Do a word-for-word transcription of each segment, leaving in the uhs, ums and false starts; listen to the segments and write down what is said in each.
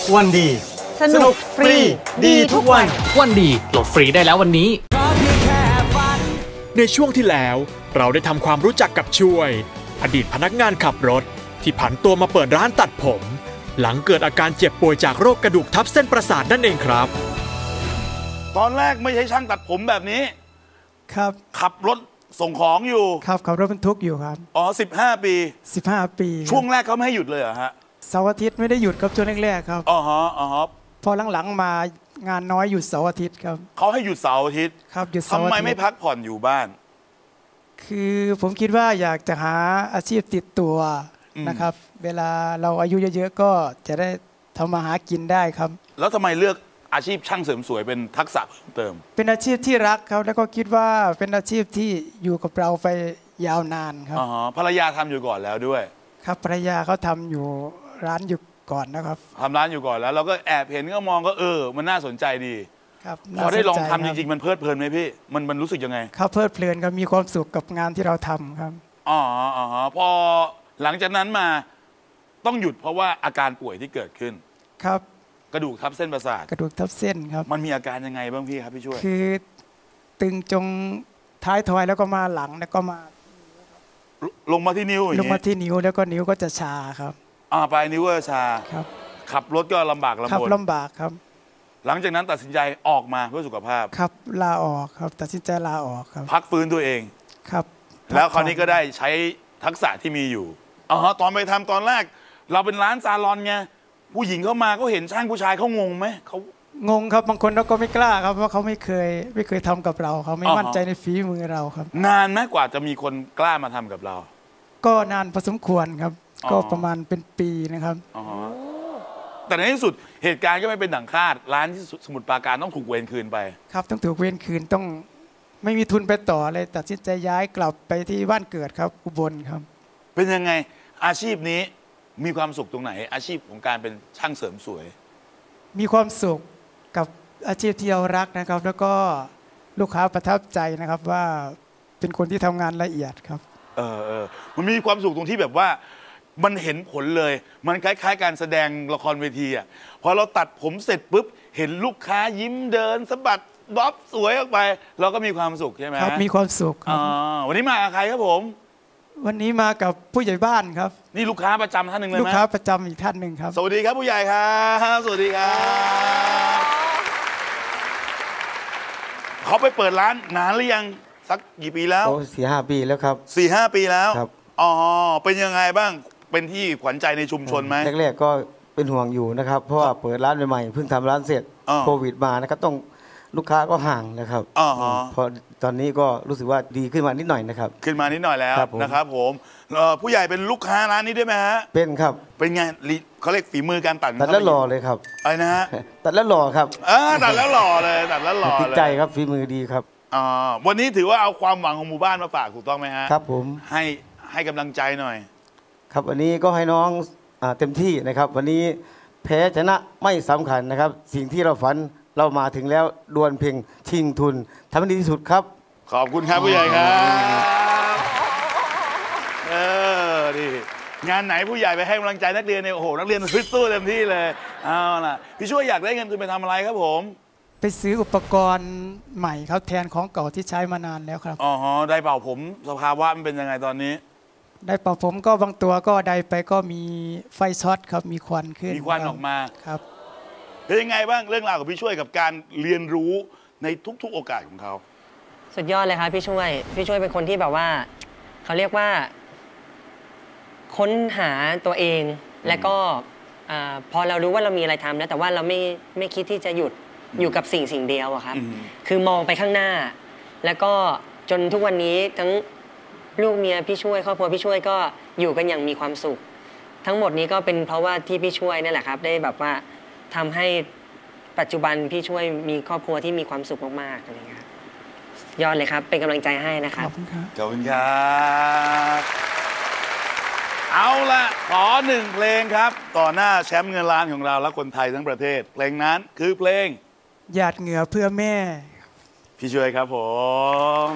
วันดีสนุกฟรีดีทุกวันวันดีโหลดฟรีได้แล้ววันนี้ในช่วงที่แล้วเราได้ทำความรู้จักกับช่วยอดีตพนักงานขับรถที่ผันตัวมาเปิดร้านตัดผมหลังเกิดอาการเจ็บป่วยจากโรคกระดูกทับเส้นประสาทนั่นเองครับตอนแรกไม่ใช่ช่างตัดผมแบบนี้ครับขับรถส่งของอยู่ครับขับรถบรรทุกอยู่ครับอ๋อสิบห้าปีสิบห้าปีช่วงแรกเขาไม่ให้หยุดเลยเหรอฮะเสาร์อาทิตย์ไม่ได้หยุดครับช่วงแรกๆครับอ๋อฮะอ๋อฮะพอหลังๆมางานน้อยหยุดเสาร์อาทิตย์ครับเขาให้หยุดเสาร์อาทิตย์ครับหยุดเสาร์อาทิตย์ทำไมไม่พักผ่อนอยู่บ้านคือผมคิดว่าอยากจะหาอาชีพติดตัวนะครับเวลาเราอายุเยอะๆก็จะได้ทำมาหากินได้ครับแล้วทำไมเลือกอาชีพช่างเสริมสวยเป็นทักษะเพิ่มเติมเป็นอาชีพที่รักครับแล้วก็คิดว่าเป็นอาชีพที่อยู่กับเราไปยาวนานครับอ๋อภรรยาทำอยู่ก่อนแล้วด้วยครับภรรยาเขาทำอยู่ร้านอยู่ก่อนนะครับทำร้านอยู่ก่อนแล้วเราก็แอบเห็นก็มองก็เออมันน่าสนใจดีครับพอได้ลองทำจริงๆมันเพลิดเพลินไหมพี่มันมันรู้สึกยังไงครับเพลิดเพลินครับมีความสุขกับงานที่เราทำครับอ๋ออ๋อพอหลังจากนั้นมาต้องหยุดเพราะว่าอาการป่วยที่เกิดขึ้นครับกระดูกทับเส้นประสาทกระดูกทับเส้นครับมันมีอาการยังไงบ้างพี่ครับพี่ช่วยคือตึงจงท้ายทอยแล้วก็มาหลังแล้วก็มาลงมาที่นิ้วลงมาที่นิ้วแล้วก็นิ้วก็จะชาครับอ่าปลายนิ้วก็ชาครับขับรถก็ลำบากลำบนขับลำบากครับหลังจากนั้นตัดสินใจออกมาเพื่อสุขภาพครับลาออกครับตัดสินใจลาออกครับพักฟื้นตัวเองครับแล้วคราวนี้ก็ได้ใช้ทักษะที่มีอยู่อ๋อตอนไปทำตอนแรกเราเป็นร้านซาลอนไงผู้หญิงเข้ามาก็เห็นช่างผู้ชายเขางงไหมเขางงครับบางคนเขาก็ไม่กล้าครับเพราะเขาไม่เคยไม่เคยทำกับเราเขาไม่มั่นใจในฝีมือเราครับนานไหมกว่าจะมีคนกล้ามาทำกับเราก็นานพอสมควรครับก็ประมาณเป็นปีนะครับแต่ในที่สุดเหตุการณ์ก็ไม่เป็นดั่งคาดร้านที่สมุทรปราการต้องถูกเวรคืนไปครับต้องถูกเวรคืนต้องไม่มีทุนไปต่อเลยตัดสินใจย้ายกลับไปที่บ้านเกิดครับอุบลครับเป็นยังไงอาชีพนี้มีความสุขตรงไหนอาชีพของการเป็นช่างเสริมสวยมีความสุขกับอาชีพที่เรารักนะครับแล้วก็ลูกค้าประทับใจนะครับว่าเป็นคนที่ทำงานละเอียดครับเออเออมันมีความสุขตรงที่แบบว่ามันเห็นผลเลยมันคล้ายๆการแสดงละครเวทีอ่ะพอเราตัดผมเสร็จปุ๊บเห็นลูกค้ายิ้มเดินสะบัดบ๊อบสวยออกไปเราก็มีความสุขใช่ไหมครับมีความสุขครับวันนี้มากับใครครับผมวันนี้มากับผู้ใหญ่บ้านครับนี่ลูกค้าประจำท่านหนึ่งเลยไหมลูกค้าประจำอีกท่านหนึ่งครับสวัสดีครับผู้ใหญ่ครับสวัสดีครับเขาไปเปิดร้านนานหรือยังสักกี่ปีแล้วโอ้สี่ห้าปีแล้วครับสี่ห้าปีแล้วครับอ๋อเป็นยังไงบ้างเป็นที่ขวัญใจในชุมชนไหมแรกๆก็เป็นห่วงอยู่นะครับเพราะว่าเปิดร้านใหม่ๆเพิ่งทำร้านเสร็จโควิดมานะครับต้องลูกค้าก็ห่างนะครับอ๋อพอตอนนี้ก็รู้สึกว่าดีขึ้นมานิดหน่อยนะครับขึ้นมานิดหน่อยแล้วนะครับผมผู้ใหญ่เป็นลูกค้าร้านนี้ด้วยไหมฮะเป็นครับเป็นไงเขาเรียกฝีมือการตัดตัดแล้วหล่อเลยครับอะไรนะฮะตัดแล้วหล่อครับอ่าตัดแล้วหล่อเลยตัดแล้วหล่อเลยติดใจครับฝีมือดีครับอ่าวันนี้ถือว่าเอาความหวังของหมู่บ้านมาฝากถูกต้องไหมฮะครับผมให้ให้กำลังใจหน่อยครับวันนี้ก็ให้น้องเต็มที่นะครับวันนี้แพ้ชนะไม่สำคัญนะครับสิ่งที่เราฝันเรามาถึงแล้วดวลเพียงชิงทุนทำให้ดีที่สุดครับขอบคุณครับผู้ใหญ่ครับเออดีงานไหนผู้ใหญ่ไปให้กำลังใจนักเรียนเนี่ยโอ้โหนักเรียนฟิตสู้เต็มที่เลยเอาล่ะพี่ช่วยอยากได้เงินทุนไปทำอะไรครับผมไปซื้ออุปกรณ์ใหม่ครับแทนของเก่าที่ใช้มานานแล้วครับอ๋อได้เป่าผมสภาวะมันเป็นยังไงตอนนี้ได้เป่าผมก็บางตัวก็ได้ไปก็มีไฟช็อตครับมีควันขึ้นมีควันออกมาครับเป็นยังไงบ้างเรื่องราวของพี่ช่วยกับการเรียนรู้ในทุกๆโอกาสของเขาสุดยอดเลยครับพี่ช่วยพี่ช่วยเป็นคนที่แบบว่าเขาเรียกว่าค้นหาตัวเองและก็พอเรารู้ว่าเรามีอะไรทำแล้วแต่ว่าเราไม่ไม่คิดที่จะหยุดอยู่กับสิ่งสิ่งเดียวอะครับคือมองไปข้างหน้าแล้วก็จนทุกวันนี้ทั้งลูกเมียพี่ช่วยครอบครัวพี่ช่วยก็อยู่กันอย่างมีความสุขทั้งหมดนี้ก็เป็นเพราะว่าที่พี่ช่วยนั่นแหละครับได้แบบว่าทำให้ปัจจุบันพี่ช่วยมีครอบครัวที่มีความสุขมากๆอะไรเงี้ยยอดเลยครับเป็นกำลังใจให้นะครับขอบคุณครับขอบคุณครับเอาละขอหนึ่งเพลงครับต่อหน้าแชมป์เงินล้านของเราและคนไทยทั้งประเทศเพลงนั้นคือเพลงหยาดเหงื่อเพื่อแม่พี่ช่วยครับผม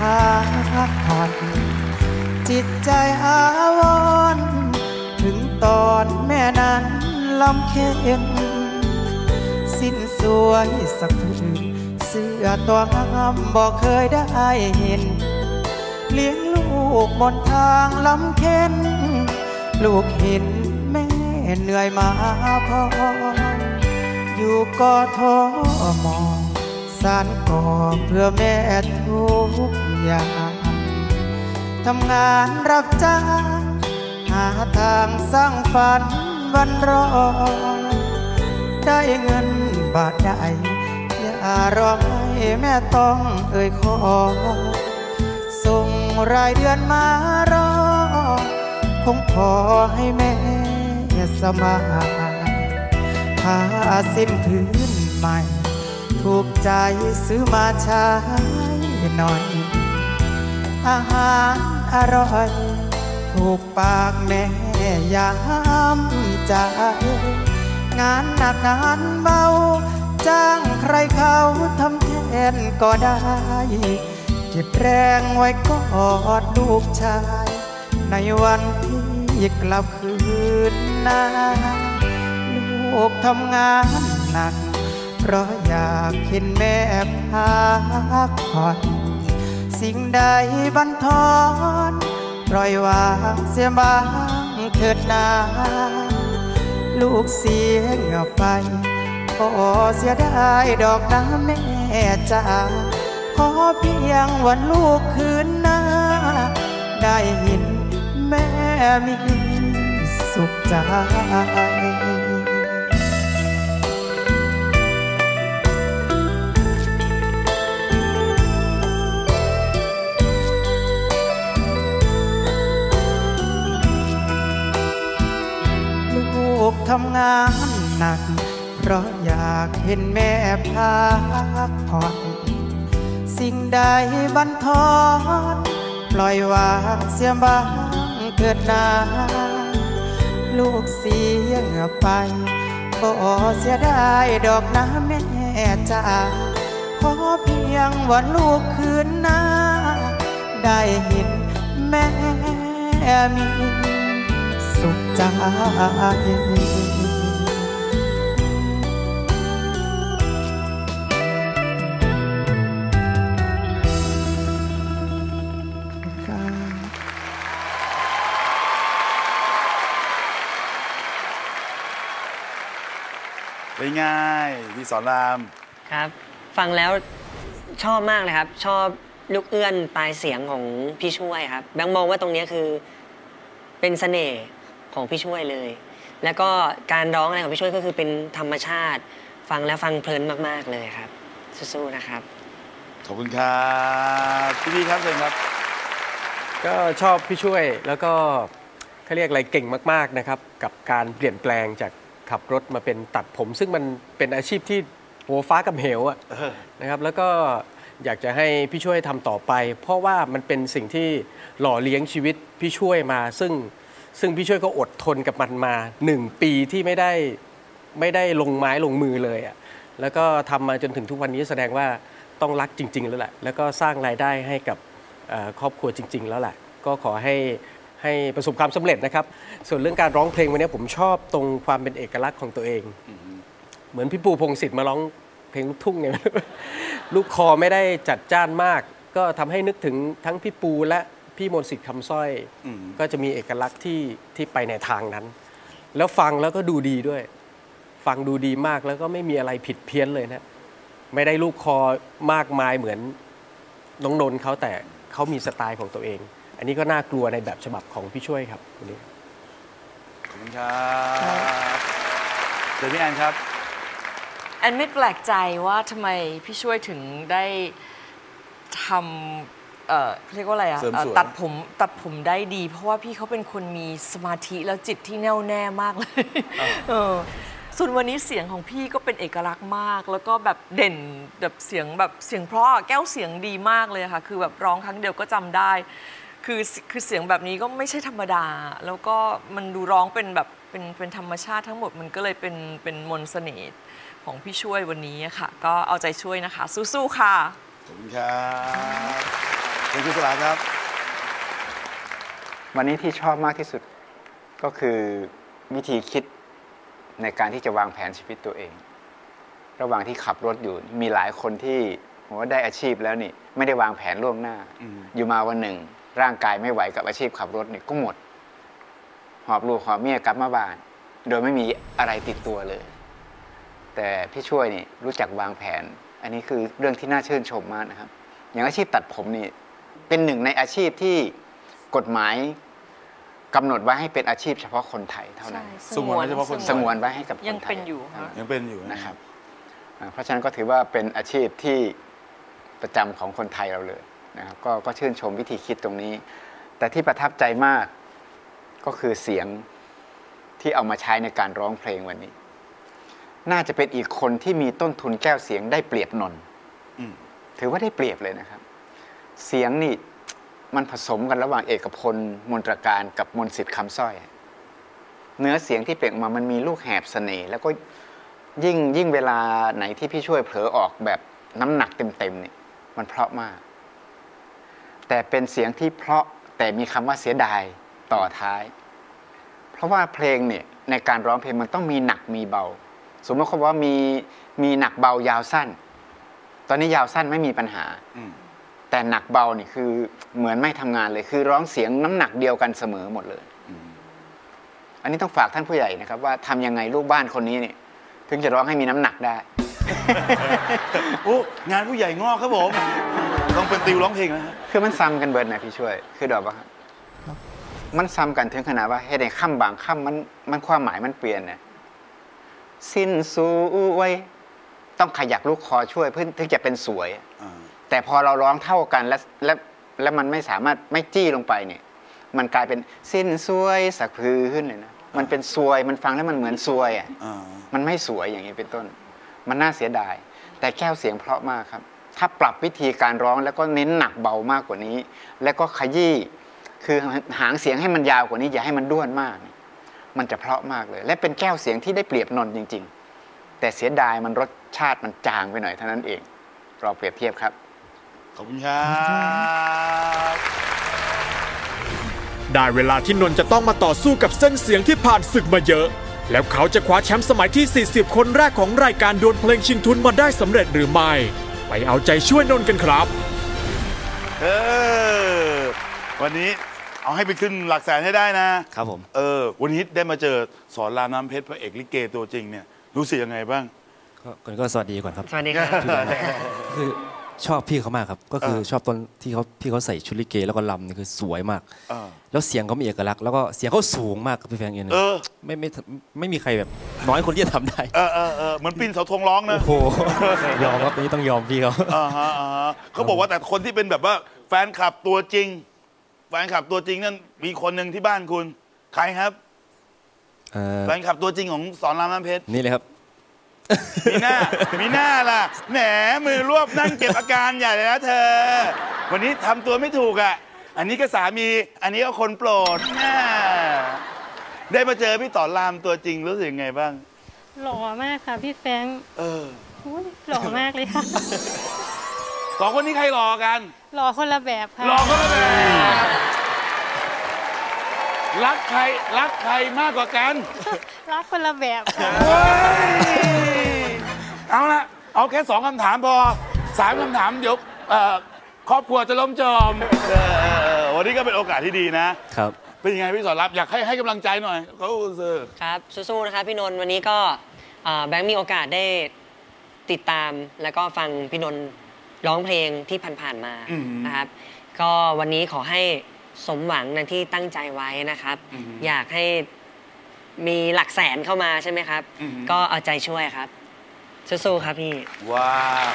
พักผ่อนจิตใจอาวรณ์ถึงตอนแม่นั้นลำเค็ญสิ้นสวยสักผืนเสื้อตัวงามบอกเคยได้เห็นเลี้ยงลูกบนทางลำเค็ญลูกเห็นแม่เหนื่อยมาพออยู่กอทมสานก่อเพื่อแม่ทุกอย่างทำงานรับจ้างหาทางสร้างฝันวันรอได้เงินบาทใดอย่ารอให้แม่ต้องเอ่ยขอส่งรายเดือนมารอคงพอให้แม่สบายผ้าสิ้นพื้นใหม่ถูกใจซื้อมาใช้หน่อยอาหารอร่อยถูกปากแม่ยามใจงานหนักงานเบาจ้างใครเขาทำแทนก็ได้เก็บแรงไว้กอดลูกชายในวันที่กลับคืนนาลูกทำงานหนักเพราะอยากเห็นแม่พักผ่อนสิ่งใดบันทอนปล่อยวางเสียบ้างเถิดนาลูกเสียเงียบไปก็เสียได้ดอกน้ำแม่จ๋าขอเพียงวันลูกคืนหน้าได้เห็นแม่มีสุขใจลูกทำงานหนักเพราะอยากเห็นแม่พักผ่อนสิ่งใดบันทอนปล่อยวางเสียบ้างเถิดนาลูกเสียเงียบไปก็เสียได้ดอกน้ำแม่จ๋าขอเพียงวันลูกคืนหน้าได้เห็นแม่มีสุขใจเป็นไงพี่สอนรามครับฟังแล้วชอบมากเลยครับชอบลูกเอื้อนปลายเสียงของพี่ช่วยครับแบงค์มองว่าตรงนี้คือเป็นเสน่ห์ของพี่ช่วยเลยแล้วก็การร้องอะไรของพี่ช่วยก็คือเป็นธรรมชาติฟังแล้วฟังเพลินมากๆเลยครับสู้ๆนะครับขอบคุณครับพี่พี่ครับเชิญครับก็ชอบพี่ช่วยแล้วก็เขาเรียกอะไรเก่งมากๆนะครับกับการเปลี่ยนแปลงจากขับรถมาเป็นตัดผมซึ่งมันเป็นอาชีพที่โหฟ้ากับเหวอะนะครับแล้วก็อยากจะให้พี่ช่วยทำต่อไปเพราะว่ามันเป็นสิ่งที่หล่อเลี้ยงชีวิตพี่ช่วยมาซึ่งซึ่งพี่ช่วยก็อดทนกับมันมาหนึ่งปีที่ไม่ได้ไม่ได้ลงไม้ลงมือเลยอะแล้วก็ทำมาจนถึงทุกวันนี้แสดงว่าต้องรักจริงๆแล้วแหละแล้วก็สร้างรายได้ให้กับครอบครัวจริงๆแล้วแหละก็ขอให้ให้ประสบความสำเร็จนะครับส่วนเรื่องการร้องเพลงวันนี้ผมชอบตรงความเป็นเอกลักษณ์ของตัวเองเหมือนพี่ปูพงษ์สิทธิ์มาร้องเพลงลูกทุ่งไงลูกคอไม่ได้จัดจ้านมากก็ทำให้นึกถึงทั้งพี่ปูและพี่มนต์สิทธิ์คำสร้อยก็จะมีเอกลักษณ์ที่ที่ไปในทางนั้นแล้วฟังแล้วก็ดูดีด้วยฟังดูดีมากแล้วก็ไม่มีอะไรผิดเพี้ยนเลยนะไม่ได้ลูกคอมากมายเหมือนน้องนนท์เขาแต่เขามีสไตล์ของตัวเองอันนี้ก็น่ากลัวในแบบฉบับของพี่ช่วยครับวันนี้ขอบคุณครับเดี๋ยวพี่แอนครับแอนไม่แปลกใจว่าทำไมพี่ช่วยถึงได้ทำเอ่อเรียกว่าอะไรอะตัดผมตัดผมได้ดีเพราะว่าพี่เขาเป็นคนมีสมาธิแล้วจิตที่แน่วแน่มากเลยเออส่วนวันนี้เสียงของพี่ก็เป็นเอกลักษณ์มากแล้วก็แบบเด่นแบบเสียงแบบเสียงเพราะแก้วเสียงดีมากเลยค่ะคือแบบร้องครั้งเดียวก็จำได้คือคือเสียงแบบนี้ก็ไม่ใช่ธรรมดาแล้วก็มันดูร้องเป็นแบบเป็นเป็นธรรมชาติทั้งหมดมันก็เลยเป็นเป็นมนต์เสน่ห์ของพี่ช่วยวันนี้ค่ะก็เอาใจช่วยนะคะสู้ๆค่ะขอบคุณครับเป็นคุณสลาครับวันนี้ที่ชอบมากที่สุดก็คือวิธีคิดในการที่จะวางแผนชีวิตตัวเอง ระหว่างที่ขับรถอยู่มีหลายคนที่ผมว่าได้อาชีพแล้วนี่ไม่ได้วางแผนล่วงหน้า อยู่มาวันหนึ่งร่างกายไม่ไหวกับอาชีพขับรถนี่ก็หมดหอบลูกหอบเมียกลับมาบ้านโดยไม่มีอะไรติดตัวเลย แต่พี่ช่วยนี่รู้จักวางแผนอันนี้คือเรื่องที่น่าชื่นชมมากนะครับอย่างอาชีพตัดผมนี่เป็นหนึ่งในอาชีพที่กฎหมายกำหนดไว้ให้เป็นอาชีพเฉพาะคนไทยเท่านั้นสงวนไว้เฉพาะคนสงวนไว้ให้กับคนไทยยังเป็นอยู่ยังเป็นอยู่นะครับเพราะฉะนั้นก็ถือว่าเป็นอาชีพที่ประจำของคนไทยเราเลยนะครับก็ก็ชื่นชมวิธีคิดตรงนี้แต่ที่ประทับใจมากก็คือเสียงที่เอามาใช้ในการร้องเพลงวันนี้น่าจะเป็นอีกคนที่มีต้นทุนแก้วเสียงได้เปรียบนนท์ถือว่าได้เปรียบเลยนะครับเสียงนี่มันผสมกันระหว่างเอกพลมนตรการกับมนต์สิทธิ์คำสร้อยเนื้อเสียงที่เปล่งออกมามันมีลูกแหบเสน่ห์แล้วก็ยิ่งยิ่งเวลาไหนที่พี่ช่วยเผลอออกแบบน้ำหนักเต็มๆเนี่ยมันเพราะมากแต่เป็นเสียงที่เพราะแต่มีคำว่าเสียดายต่อท้ายเพราะว่าเพลงเนี่ยในการร้องเพลงมันต้องมีหนักมีเบาสมมติเขาบอกว่ามีมีหนักเบายาวสั้นตอนนี้ยาวสั้นไม่มีปัญหาแต่หนักเบานี่คือเหมือนไม่ทำงานเลยคือร้องเสียงน้ำหนักเดียวกันเสมอหมดเลยอันนี้ต้องฝากท่านผู้ใหญ่นะครับว่าทำยังไงลูกบ้านคนนี้เนี่ยถึงจะร้องให้มีน้ำหนักได้โอ้งานผู้ใหญ่งอกครับผมต้องเป็นติวร้องเพลงนะคือมันซ้ำกันเบิร์ดนะพี่ช่วยคือดอกว่ามันซ้ำกันถึงขนาดว่าให้ในค่ำบางค่ำมันมันความหมายมันเปลี่ยนเนี่ยสิ้นสวยต้องขยักลูกคอช่วยเพื่อถึงจะเป็นสวยแต่พอเราร้องเท่ากันแล้วแล้วแล้วมันไม่สามารถไม่จี้ลงไปเนี่ยมันกลายเป็นสิ้นสวยสักพื้นเลยนะมันเป็นสวยมันฟังแล้วมันเหมือนสวยอ่ะมันไม่สวยอย่างนี้เป็นต้นมันน่าเสียดายแต่แก้วเสียงเพราะมากครับถ้าปรับวิธีการร้องแล้วก็เน้นหนักเบามากกว่านี้แล้วก็ขยี้คือหางเสียงให้มันยาวกว่านี้อย่าให้มันด้วนมากมันจะเพราะมากเลยและเป็นแก้วเสียงที่ได้เปรียบนนท์จริงๆแต่เสียดายมันรสชาติมันจางไปหน่อยเท่านั้นเองเราเปรียบเทียบครับขอบคุณครับได้เวลาที่นนท์จะต้องมาต่อสู้กับเส้นเสียงที่ผ่านศึกมาเยอะแล้วเขาจะคว้าแชมป์สมัยที่สี่สิบคนแรกของรายการดวลเพลงชิงทุนมาได้สำเร็จหรือไม่ไปเอาใจช่วยนนท์กันครับเออวันนี้เอาให้ไปขึ้นหลักแสนให้ได้นะครับผมเออวันนี้ได้มาเจอสอนรามน้ำเพชรพระเอกลิเกตัวจริงเนี่ยรู้สึกยังไงบ้างก่อนก็สวัสดีก่อนครับสวัสดีครับคือชอบพี่เขามากครับก็คือชอบตอนที่เขาพี่เขาใส่ชุดลิเกแล้วก็ลำนี่คือสวยมากแล้วเสียงเขามีเอกลักษณ์แล้วก็เสียงเขาสูงมากครับพี่แฟงเองไม่ไม่ไม่มีใครแบบน้อยคนที่จะทำได้เออเออเออเหมือนปีนเสาธงร้องนะโอ้โหยอมครับนี้ต้องยอมพี่เขาอ่าฮะอ่าฮะเขาบอกว่าแต่คนที่เป็นแบบว่าแฟนคลับตัวจริงแฟนคลับตัวจริงนั่นมีคนหนึ่งที่บ้านคุณใครครับแฟนคลับตัวจริงของสอนรามน้ำเพชรนี่เลยครับมีหน้ามีหน้าล่ะแหมมือรวบนั่งเก็บอาการใหญ่เลยนะเธอวันนี้ทำตัวไม่ถูกอ่ะอันนี้ก็สามีอันนี้ก็คนโปรดได้มาเจอพี่ต่อรามตัวจริงรู้สึกยังไงบ้างหล่อมากค่ะพี่แฟงเออหล่อมากเลยค่ะสองคนนี้ใครหล่อกันหล่อคนละแบบค่ะหล่อคนละแบบรักใครรักใครมากกว่ากันรักคนละแบบเอาละเอาแค่สองคำถามพอสามคำถามเดี๋ยวครอบครัวจะล้มจมวันนี้ก็เป็นโอกาสที่ดีนะครับเป็นยังไงพี่สอนรับอยากให้ให้กำลังใจหน่อยเขาซื้อครับสู้ๆนะครับพี่นนท์วันนี้ก็แบงค์มีโอกาสได้ติดตามแล้วก็ฟังพี่นนท์ร้องเพลงที่ผ่านๆมานะครับก็วันนี้ขอให้สมหวังในที่ตั้งใจไว้นะครับอยากให้มีหลักแสนเข้ามาใช่ไหมครับก็เอาใจช่วยครับสู้ๆครับพี่ว้าว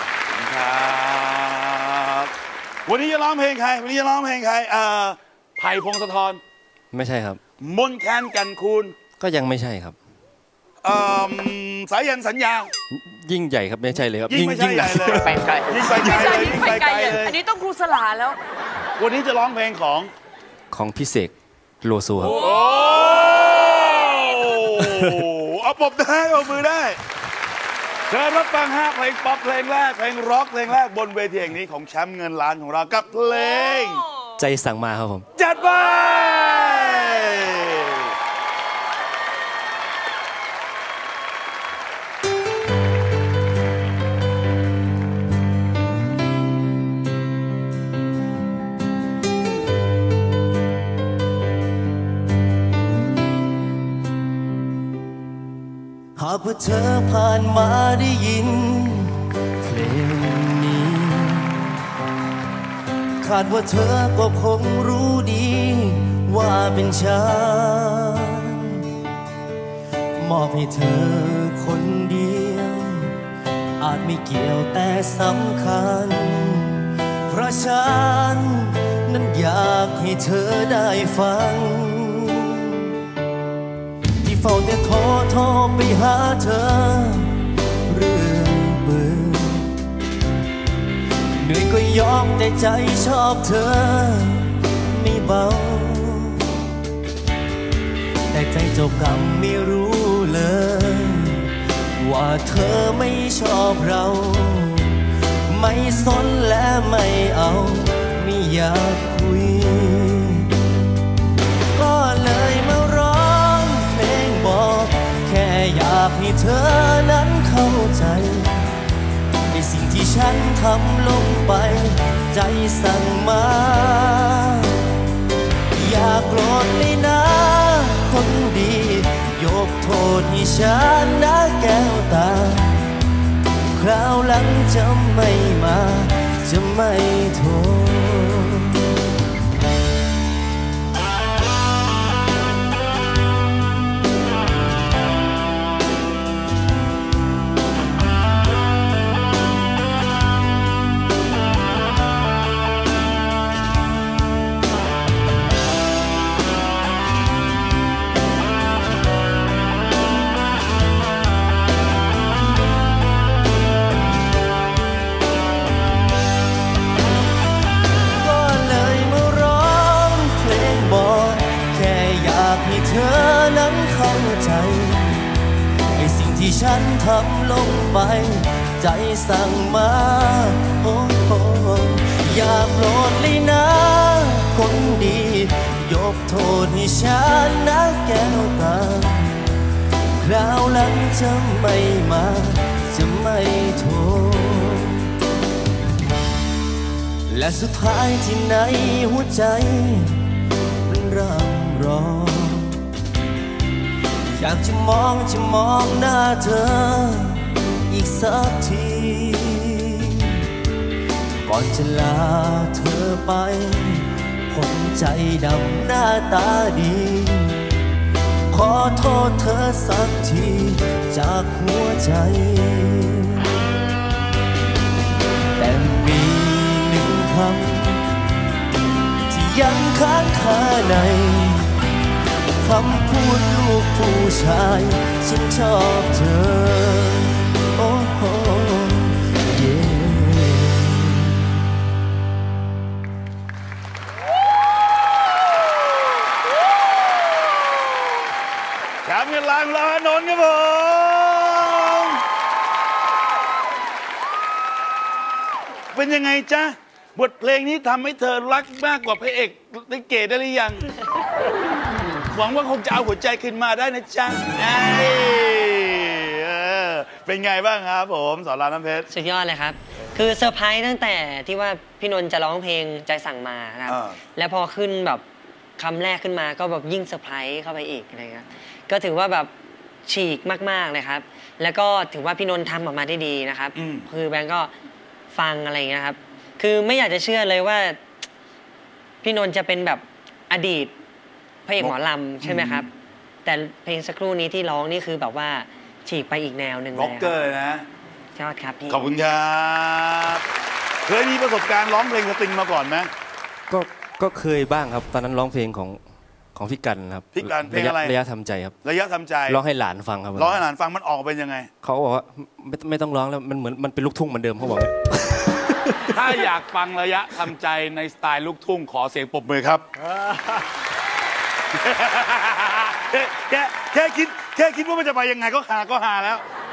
ครับวันนี้จะร้องเพลงใครวันนี้จะร้องเพลงใครเอ่อไผ่พงศธรไม่ใช่ครับมนแคนแก่นคูณก็ยังไม่ใช่ครับเอ่อสายันสัญญายิ่งใหญ่ครับไม่ใช่เลยครับยิ่งยิ่งใหญ่เลยไปไกลยิ่งไปไกลเลยยิ่งไปไกลเลยอันนี้ต้องครูสลาแล้ววันนี้จะร้องเพลงของของพี่เสกโลโซครับโอ้เอาปบได้เอามือได้เชิญรับฟังฮะเพลงป๊อปเพลงแรกเพลงร็อกเพลงแรกบนเวทีแห่งนี้ของแชมป์เงินล้านของเรากับเพลงใจสั่งมาครับผมจัดไปหากว่าเธอผ่านมาได้ยินเพลงนี้คาดว่าเธอก็คงรู้ดีว่าเป็นฉันมอบให้เธอคนเดียวอาจไม่เกี่ยวแต่สำคัญเพราะฉันนั้นอยากให้เธอได้ฟังเฝ้าแต่โทรโทรไปหาเธอเรื่อยเปื่อยเหนื่อยก็ยอมแต่ใจชอบเธอไม่เบาแต่ใจเจ้ากรรมไม่รู้เลยว่าเธอไม่ชอบเราไม่สนและไม่เอาไม่อยากคุยก็เลยมาร้องเพลงบอกแค่อยากให้เธอนั้นเข้าใจในสิ่งที่ฉันทำลงไปใจสั่งมาอย่าโกรธเลยนะคนดียกโทษให้ฉันนะแก้วตาคราวหลังจะไม่มาจะไม่โทษที่ฉันทำลงไปใจสั่งมาโอ้โอ้อย่าโกรธเลยนะคนดียกโทษให้ฉันนะแก้วตาคราวหลังจะไม่มาจะไม่โทษและสุดท้ายที่ไหนหัวใจมันร่ำร้องอยากจะมองจะมองหน้าเธออีกสักทีก่อนจะลาเธอไปคนใจดำหน้าตาดีขอโทษเธอสักทีจากหัวใจแต่มีหนึ่งคำที่ยังค้างคาในคำพูดลูกผู้ชายฉันชอบเธอโอ้โหเย่แชมป์เงินล้านล้านนนท์ครับผม เป็นยังไงจ๊ะบทเพลงนี้ทำให้เธอรักมากกว่าพระเอกลิเกได้หรือยัง หวังว่าคงจะเอาหัวใจขึ้นมาได้นะจ๊ะเป็นไงบ้างครับผมสอนรามน้ำเพชรสุดยอดเลยครับคือเซอร์ไพรส์ตั้งแต่ที่ว่าพี่นนท์จะร้องเพลงใจสั่งมาครับแล้วพอขึ้นแบบคำแรกขึ้นมาก็แบบยิ่งเซอร์ไพรส์เข้าไปอีกอะไรเงี้ยก็ถือว่าแบบฉีกมากๆเลยครับแล้วก็ถือว่าพี่นนท์ทำออกมาได้ดีนะครับคือแบงก์ก็ฟังอะไรเงี้ยครับคือไม่อยากจะเชื่อเลยว่าพี่นนท์จะเป็นแบบอดีตพระเอกหมอลำใช่ไหมครับแต่เพลงสักครู่นี้ที่ร้องนี่คือแบบว่าฉีกไปอีกแนวหนึ่งเลยร็อกเกอร์เลยนะยอดครับพี่ขอบคุณครับเคยมีประสบการณ์ร้องเพลงสตริงมาก่อนไหมก็ก็เคยบ้างครับตอนนั้นร้องเพลงของของพี่กันครับพี่กันเพลงอะไรระยะทำใจครับระยะทำใจร้องให้หลานฟังครับร้องให้หลานฟังมันออกเป็นยังไงเขาบอกว่าไม่ไม่ต้องร้องแล้วมันเหมือนมันเป็นลูกทุ่งเหมือนเดิมเขาบอกถ้าอยากฟังระยะทำใจในสไตล์ลูกทุ่งขอเสียงปรบมือครับแค่แค่คิดแค่คิดว่ามันจะไปยังไงก็หาก็หาแล้ว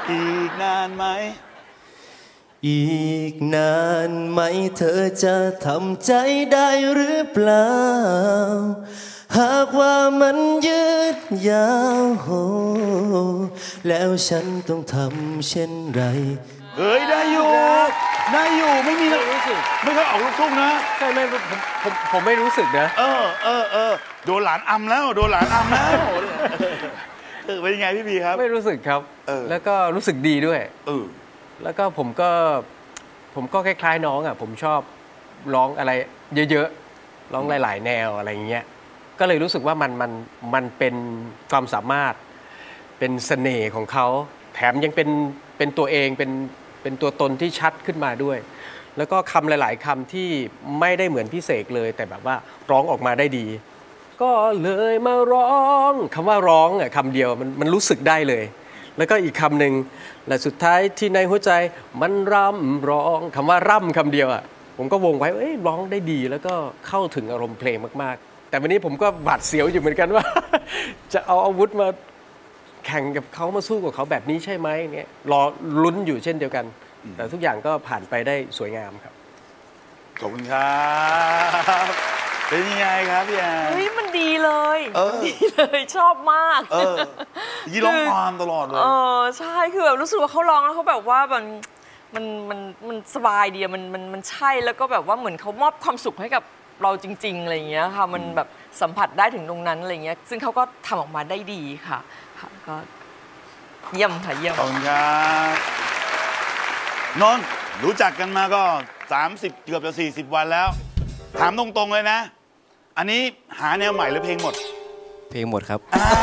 อีกนานไหมอีกนานไหมเธอจะทำใจได้หรือเปล่าหากว่ามันยืดยาวโหแล้วฉันต้องทำเช่นไรเฮ้ยได้อยู่ได้อยู่ไม่มีไม่รู้สึกไม่เคยออกลูกทุ่งนะใช่ไม่ผมผมผมไม่รู้สึกนะเออเออเออโดนหลานอำแล้วโดนหลานอำแล้วเออเป็นยังไงพี่บีครับไม่รู้สึกครับแล้วก็รู้สึกดีด้วยเออแล้วก็ผมก็ผมก็คล้ายๆน้องอ่ะผมชอบร้องอะไรเยอะๆร้องหลายๆแนวอะไรอย่างเงี้ยก็เลยรู้สึกว่ามันมันมันเป็นความสามารถเป็นเสน่ห์ของเขาแถมยังเป็นเป็นตัวเองเป็นเป็นตัวตนที่ชัดขึ้นมาด้วยแล้วก็คำหลายๆคำที่ไม่ได้เหมือนพี่เสกเลยแต่แบบว่าร้องออกมาได้ดีก็เลยมาร้องคำว่าร้องอ่ะคำเดียวมันมันรู้สึกได้เลยแล้วก็อีกคำหนึ่งและสุดท้ายที่ในหัวใจมันร่ำร้องคำว่าร่ำคำเดียวอ่ะผมก็วงไว้เอ้ยร้องได้ดีแล้วก็เข้าถึงอารมณ์เพลงมากๆแต่วันนี้ผมก็หวาดเสียวอยู่เหมือนกันว่า จะเอาอาวุธมาแข่งกับเขามาสู้กับเขาแบบนี้ใช่ไหมเนี่ยรอลุ้นอยู่เช่นเดียวกันแต่ทุกอย่างก็ผ่านไปได้สวยงามครับขอบคุณครับเป็นยังไงครับพี่แอนเฮ้ยมันดีเลยดีเลยชอบมากเออยี่ร้องความตลอดเลยเออใช่คือแบบรู้สึกว่าเขาร้องแล้วเขาแบบว่ามันมันมันมันสบายดีมันมันมันใช่แล้วก็แบบว่าเหมือนเขามอบความสุขให้กับเราจริงๆอะไรอย่างเงี้ยค่ะมันแบบสัมผัสได้ถึงตรงนั้นอะไรเงี้ยซึ่งเขาก็ทำออกมาได้ดีค่ะค่ะก็เยี่ยมค่ะเยี่ยมขอบคุณครับนนท์รู้จักกันมาก็สามสิบเกือบจะสี่สิบวันแล้วถามตรงๆเลยนะอันนี้หาแนวใหม่หรือเพลงหมดเพลงหมดครับ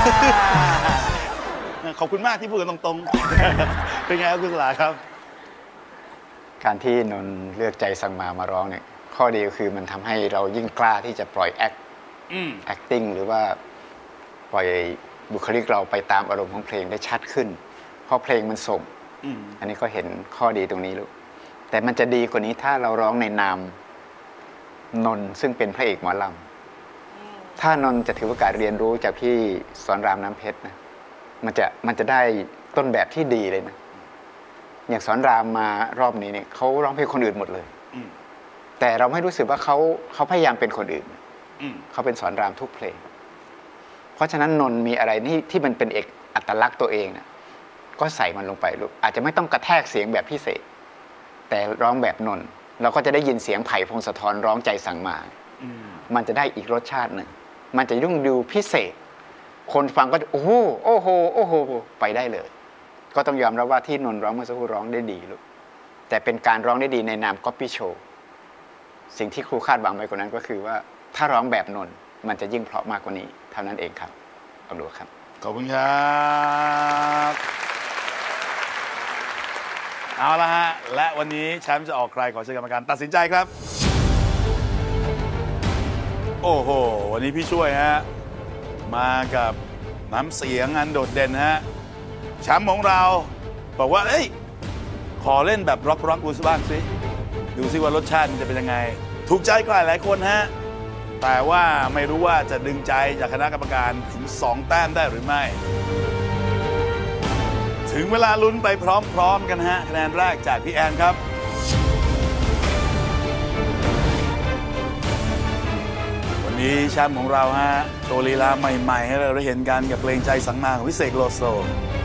ขอบคุณมากที่พูดกันตรงๆเป็นไงครับคุณสลาครับการที่นนท์เลือกใจสั่งมามาร้องเนี่ยข้อดีก็คือมันทำให้เรายิ่งกล้าที่จะปล่อยแอค acting หรือว่าปล่อยบุคลิกเราไปตามอารมณ์ของเพลงได้ชัดขึ้นเพราะเพลงมันส่ง อ, อันนี้ก็เห็นข้อดีตรงนี้ลูกแต่มันจะดีกว่านี้ถ้าเราร้องในนามนนท์ซึ่งเป็นพระเอกหมอลำถ้านนท์จะถือโอกาสเรียนรู้จากพี่สอนรามน้ำเพชรนะมันจะมันจะได้ต้นแบบที่ดีเลยนะอย่างสอนรามมารอบนี้เนี่ยเขาร้องเพลงคนอื่นหมดเลยแต่เราไม่รู้สึกว่าเขาเขาพยายามเป็นคนอื่นเขาเป็นสอนรามทุกเพลงเพราะฉะนั้นนนท์มีอะไรที่ที่มันเป็นเอกอัตลักษณ์ตัวเองนะก็ใส่มันลงไปลูกอาจจะไม่ต้องกระแทกเสียงแบบพิเศษแต่ร้องแบบนนท์เราก็จะได้ยินเสียงไผ่พงศธรร้องใจสั่งมามันจะได้อีกรสชาติหนึ่งมันจะยุ่งดูพิเศษคนฟังก็โอ้โหโอ้โหโอ้โหไปได้เลยก็ต้องยอมรับว่าที่นนท์ร้องเมื่อสักครู่ร้องได้ดีลูกแต่เป็นการร้องได้ดีในนามก๊อปปี้โชว์สิ่งที่ครูคาดหวังไปกว่านั้นก็คือว่าถ้าร้องแบบนนท์มันจะยิ่งเพราะมากกว่านี้เท่านั้นเองครับเอาดูครับขอบคุณครับเอาละฮะและวันนี้แชมป์จะออกใครขอเชิญกรรมการตัดสินใจครับโอ้โหวันนี้พี่ช่วยฮะมากับน้ำเสียงอันโดดเด่นฮะแชมป์ของเราบอกว่าเอ้ยขอเล่นแบบร็อกร็อกดูสิบ้างสิดูสิว่ารสชาติมันจะเป็นยังไงถูกใจใครหลายคนฮะแต่ว่าไม่รู้ว่าจะดึงใจจากคณะกรรมการถึงสองแต้มได้หรือไม่ถึงเวลาลุ้นไปพร้อมๆกันฮะคะแนนแรกจากพี่แอนครับวันนี้แชมป์ของเราฮะโชว์ลีลาใหม่ๆให้เราได้เห็นกันกับเพลงใจสั่งมาของพี่เสกโลโซ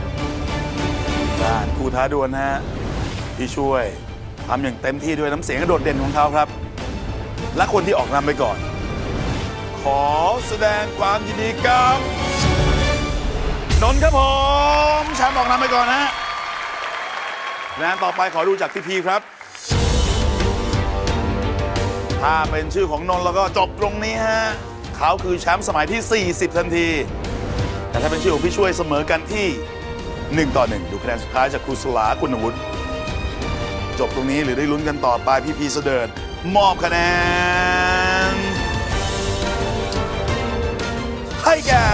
การคู่ท้าดวลฮะที่ช่วยทำอย่างเต็มที่ด้วยน้ำเสียงโดดเด่นของเขาครับและคนที่ออกนำไปก่อนขอแสดงความยินดีกับนนท์ครับผมแชมป์ออกนำไปก่อนนะและต่อไปขอดูจากพี่พีครับถ้าเป็นชื่อของนนท์แล้วก็จบตรงนี้ฮะเขาคือแชมป์สมัยที่สี่สิบทันทีแต่ถ้าเป็นชื่อของพี่ช่วยเสมอกันที่หนึ่งต่อหนึ่งดูคะแนนสุดท้ายจากครูสลาคุณวุฒิจบตรงนี้หรือได้ลุ้นกันต่อไปพี่พีเสดิร์ดมอบคะแนนให้แก่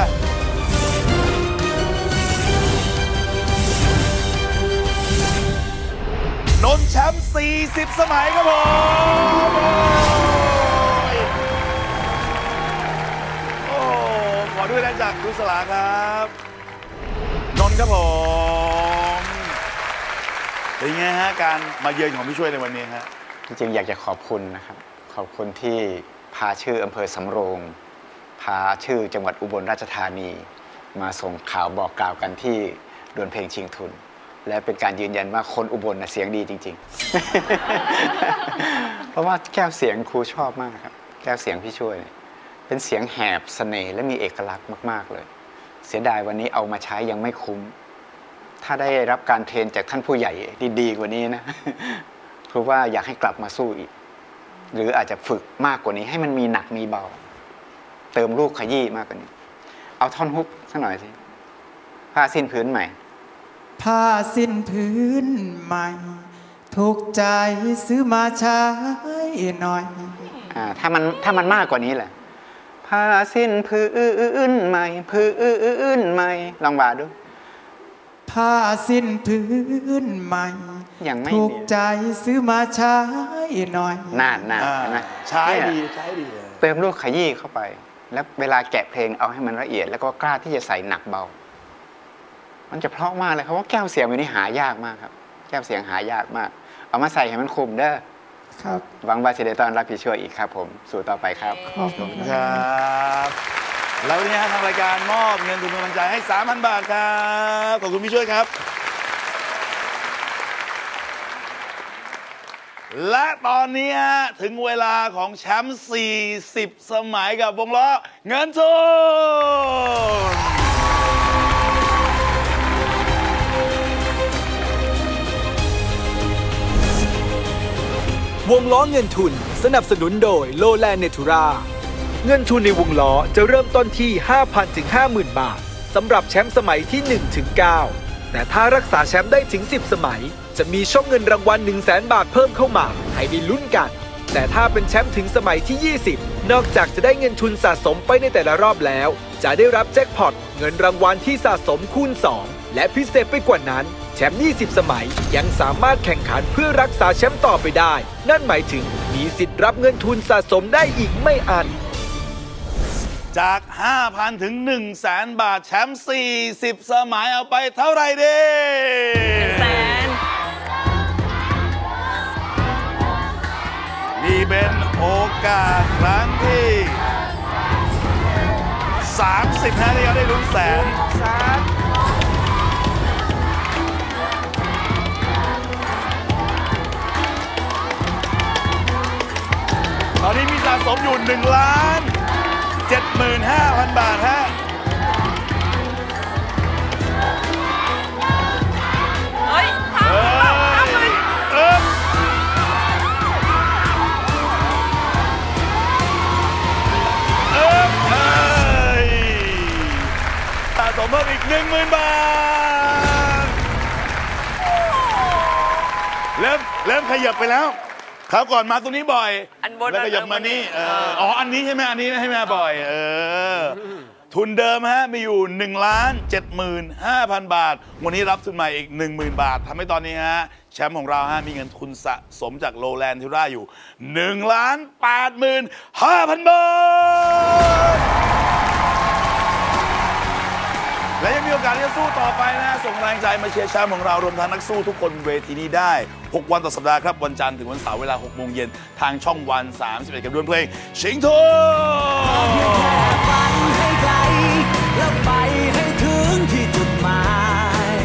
นนท์แชมป์สี่สิบสมัยครับผมโอ้ขอด้วยนะจากครูสลาครับนนท์ครับผมเป็นไงฮะการมาเยือนของพี่ช่วยในวันนี้ฮะจริงๆอยากจะขอบคุณนะครับขอบคุณที่พาชื่ออำเภอสำโรงพาชื่อจังหวัดอุบลราชธานีมาส่งข่าวบอกกล่าวกันที่ดวลเพลงชิงทุนและเป็นการยืนยันว่าคนอุบลนะเสียงดีจริงๆ เพราะว่าแก้วเสียงครูชอบมากครับแก้วเสียงพี่ช่วยเป็นเสียงแหบเสน่ห์และมีเอกลักษณ์มากๆเลยเสียดายวันนี้เอามาใช้ยังไม่คุ้มถ้าได้รับการเทรนจากท่านผู้ใหญ่ดีๆกว่านี้นะเพราะว่าอยากให้กลับมาสู้อีกหรืออาจจะฝึกมากกว่านี้ให้มันมีหนักมีเบาเติมลูกขยี้มากกว่านี้เอาท่อนฮุกสักหน่อยสิผ้าสิ้นพื้นใหม่ผ้าสิ้นพื้นใหม่ถูกใจซื้อมาใช้หน่อยอ่าถ้ามันถ้ามันมากกว่านี้แหละผ้าสิ้นพื้นใหม่พื้นใหม่ลองบาดูผ้าสิ้นพื้นใหม่ถูกใจซื้อมาใช้หน่อยนานนานใช่ไหมใช้ดีใช้ดีเติมลูกขยี้เข้าไปแล้วเวลาแกะเพลงเอาให้มันละเอียดแล้วก็กล้าที่จะใส่หนักเบามันจะเพราะมากเลยครับว่าแก้วเสียงวันนี้หายากมากครับแก้วเสียงหายากมากเอามาใส่ให้มันคุมเด้อครับหวังว่าจะได้ต้อนรับพี่ช่วยอีกครับผมสู่ต่อไปครับขอบคุณครับแล้ววันนี้ทางรายการมอบเงินทุนกำลังใจให้ สามพัน บาทครับขอบคุณพี่ช่วยครับและตอนนี้ถึงเวลาของแชมป์สี่สิบสมัยกับวงล้อเงินทุนวงล้อเงินทุนสนับสนุนโดยโลแลนด์เนทูราเงินทุนในวงล้อจะเริ่มต้นที่ ห้าพัน ถึง ห้าหมื่น บาทสำหรับแชมป์สมัยที่ หนึ่ง ถึง เก้า แต่ถ้ารักษาแชมป์ได้ถึง สิบ สมัยจะมีช่องเงินรางวัล หนึ่งแสน บาทเพิ่มเข้ามาให้ได้ลุ้นกันแต่ถ้าเป็นแชมป์ถึงสมัยที่ ยี่สิบ นอกจากจะได้เงินทุนสะสมไปในแต่ละรอบแล้วจะได้รับแจ็คพอตเงินรางวัลที่สะสมคูณ สอง และพิเศษไปกว่านั้นแชมป์ ยี่สิบ สมัยยังสามารถแข่งขันเพื่อรักษาแชมป์ต่อไปได้นั่นหมายถึงมีสิทธิ์รับเงินทุนสะสมได้อีกไม่อั้นจาก ห้าพัน ถึง หนึ่งแสน บาทแชมป์สี่สิบสมัยเอาไปเท่าไหร่ดีหนึ่งแสนนี่เป็นโอกาสครั้งที่สามสิบนะที่เขาได้ลุ้นแสนตอนนี้มีสะสมอยู่หนึ่งล้านเจ็ดหมื่นห้าพัน บาทฮะเฮ้ยทำทำเลยเออเออเอ้ยสะสมเพิ่มอีกหนึ่งหมื่น บาทเริ่มเริ่มขยับไปแล้วคราวก่อนมาตรงนี้บ่อยแล้วก็หยับมานี่อ๋ออันนี้ใช่ไหมอันนี้ให้มาบ่อยเออทุนเดิมฮะมีอยู่หนึ่งล้านเจ็ดหมื่นห้าพัน บาทวันนี้รับทุนใหม่อีก หนึ่งหมื่น บาททำให้ตอนนี้ฮะแชมป์ของเราฮะมีเงินทุนสะสมจากโลแลนด์ทิราอยู่หนึ่งล้านแปดหมื่นห้าพัน บาทและยังมีโอกาสที่จะสู้ต่อไปนะส่งแรงใจมาเชียร์แชมป์ของเรารวมทั้งนักสู้ทุกคนเวทีนี้ได้หกวันต่อสัปดาห์ครับวันจันทร์ถึงวันเสาร์เวลาหกโมงเย็นทางช่องวันสามสิบเอ็ดกับดวลเพลงชิงทุนฝันให้ไกลแล้วไปให้ถึงที่จุดหมาย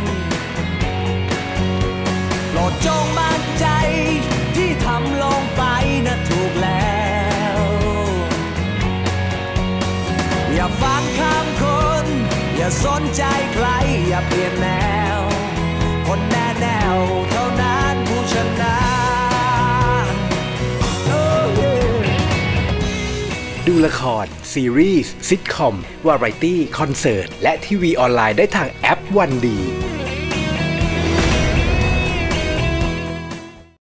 โปรดจงมั่นใจที่ทำลงไปนะถูกแล้วอย่าฟังคำคนอย่าสนใจใครอย่าเปลี่ยนแนวคนแน่แนวเท่านั้นผู้ชนะดูละครซีรีส์ซิทคอมวาไรตี้คอนเสิร์ตและทีวีออนไลน์ได้ทางแอปวันดี